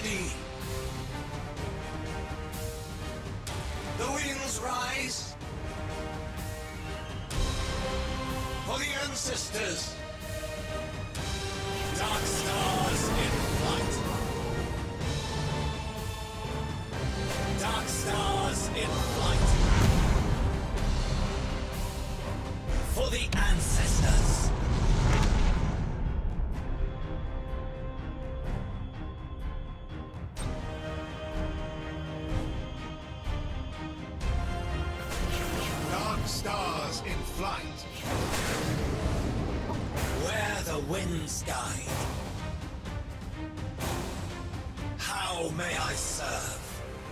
ready. The winds rise for the ancestors. Dark stars in flight. Dark stars in flight. For the ancestors. Dark stars in flight. Where the winds guide. How may I serve?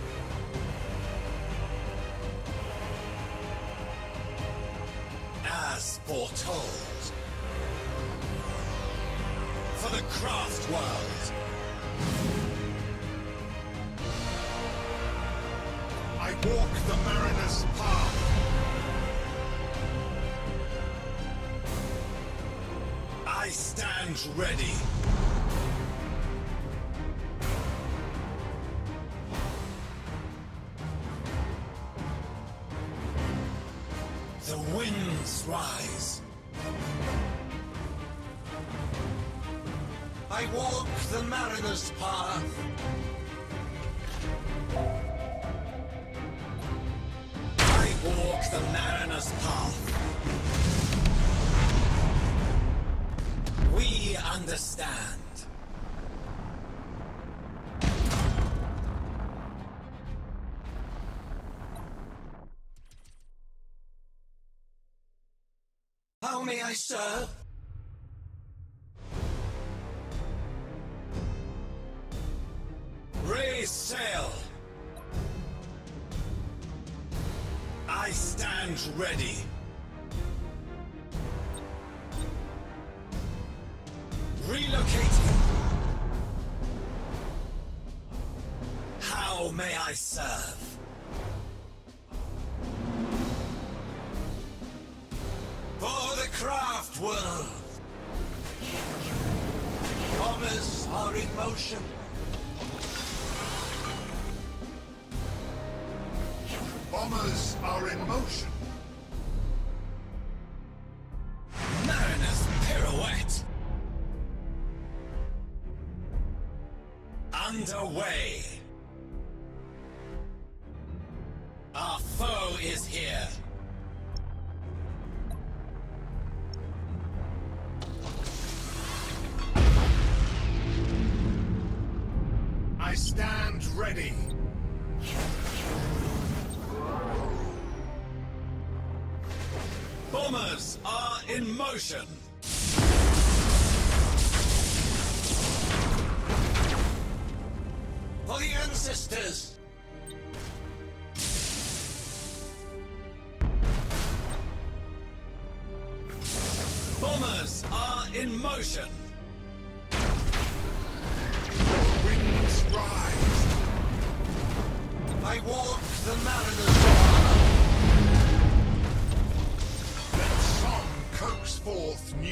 As foretold. For the Craftworld. I walk the mariner's path. I stand ready. The winds rise. I walk the mariner's path. I walk the mariner's path. We understand. How may I serve? Raise sail. I stand ready. Relocating. How may I serve? For the Craftworld. Bombers are in motion. Bombers are in motion. Mariner's pirouette. Underway. Our foe is here. I stand ready. Bombers are in motion. For the ancestors. Bombers are in motion. Winds rise. I walk the mariner's path. Let song coax forth new.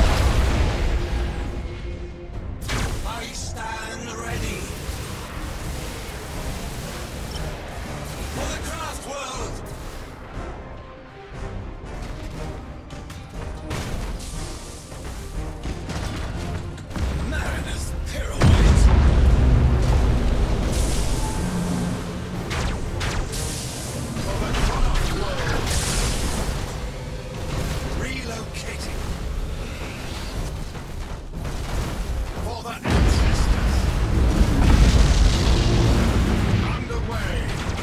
I stand ready. For the Craftworld. Mariner's pirouette. For the Craftworld. Relocating. For the ancestors. Underway.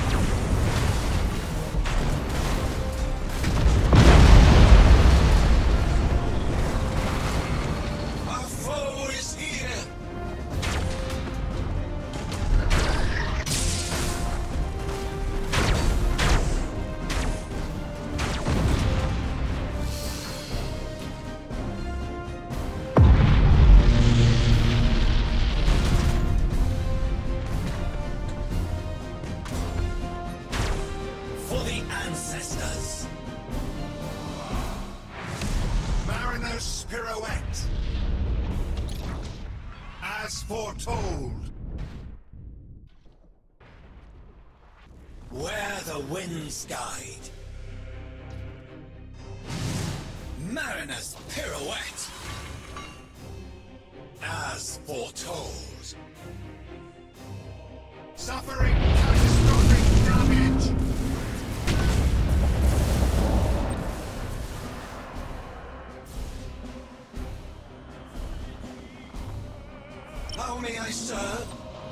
Our foe is here. For the ancestors. Mariner's pirouette. As foretold. Where the winds guide. Mariner's pirouette. As foretold. Suffering catastrophic damage. How may I serve?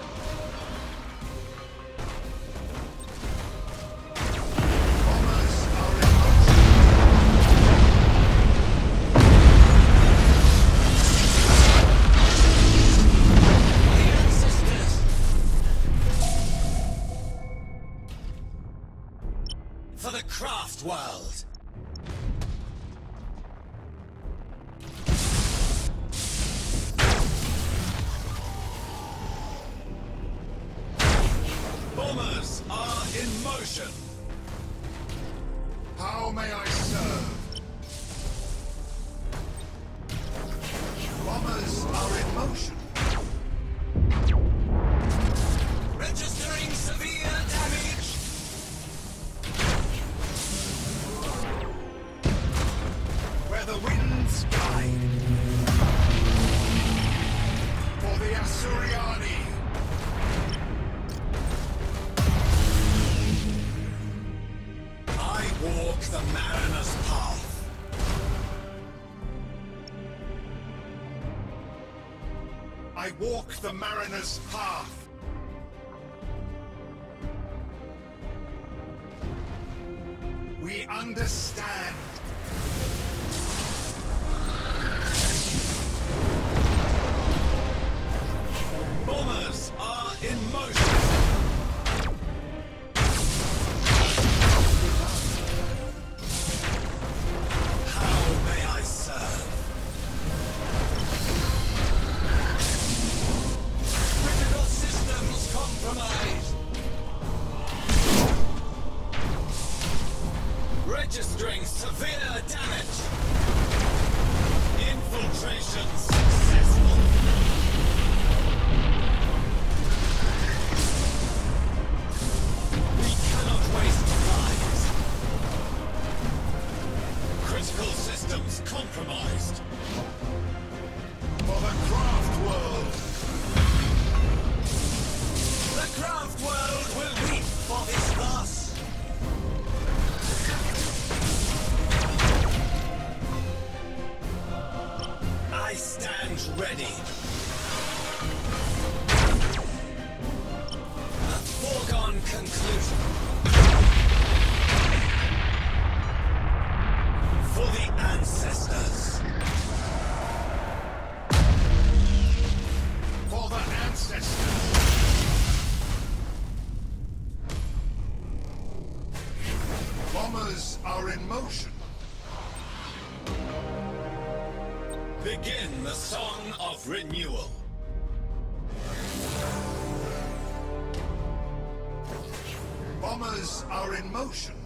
Bombers are in motion. The ancestors! For the Craftworld! Bombers are in motion! How may I serve? Bombers are in motion. Registering severe damage! Where the winds guide. For the Asuriani. I walk the mariner's path. I walk the mariner's path. We understand. Bombers are in motion! How may I serve? Critical systems compromised! Registering severe damage! Infiltration successful! We cannot waste lives! Critical systems compromised! For the Craftworld. The Craftworld will weep for this loss! I stand ready! A foregone conclusion! For the ancestors! For the ancestors. Bombers are in motion. Begin the song of renewal! Bombers are in motion.